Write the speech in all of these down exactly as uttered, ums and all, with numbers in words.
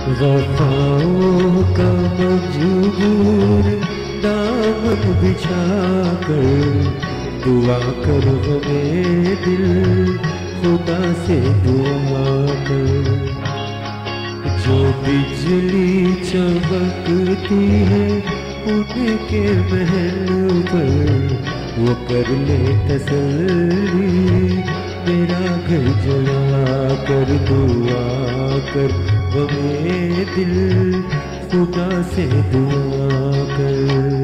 वफाओं का मजबूर दामन बिछा कर दुआ कर हमें दिल खुदा से दुआ कर। जो बिजली चमकती है उनके महल पर वो कर ले तसल्ली मेरा घर जला कर दुआ कर हमें दिल खुदा से दुआ कर।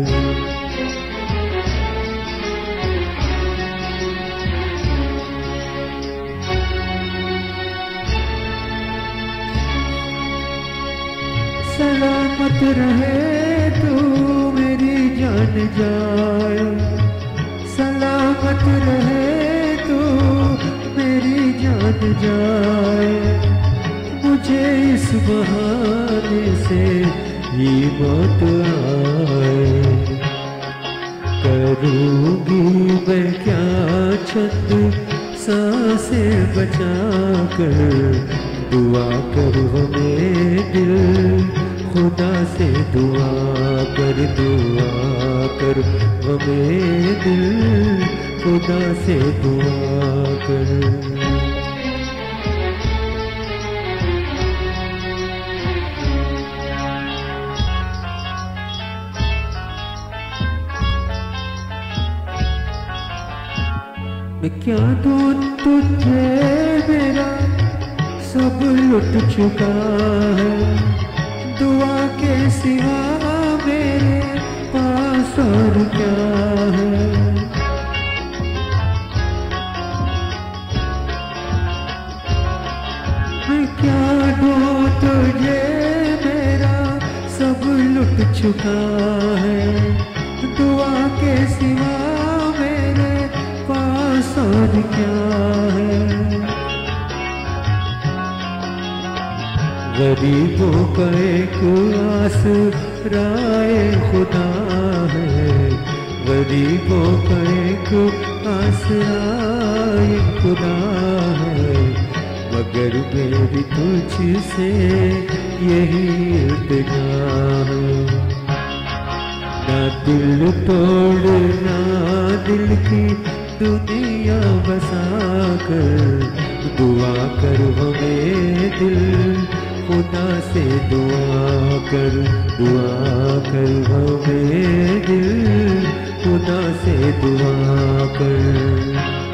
सलामत रहे तू मेरी जान जाए, सलामत रहे तू मेरी जान जाए। मुझे इस बहाने से ही मौत आए। करूँगी मैं क्या चंद सांसें बचा कर दुआ कर हमें दिल खुदा से दुआ कर दुआ कर हमें दिल खुदा से दुआ कर। मैं क्या दूँ तुझे मेरा सब लुट चुका है। दुआ के सिवा मेरे पास और क्या है। मैं क्या दूँ तुझे मेरा सब लुट चुका है। दुआ के सिवा मेरे पास और क्या है। गरीबों का एक आसराए खुदा है। गरीबों का एक आसराए खुदा है। मगर मेरी तुझसे यही इल्तिजा है। ना दिल तोड़ना दिल की दुनिया बसा कर दुआ कर हमें दिल खुदा से दुआ कर दुआ कर हमें दिल खुदा से दुआ कर।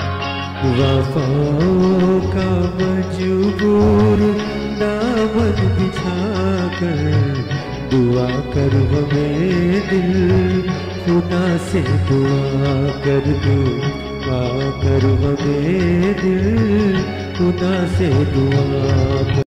वफाओं का मजबूर दामन बिछा कर दुआ कर हमें दिल खुदा से दुआ कर दुआ कर हमें दिल खुदा से दुआ कर।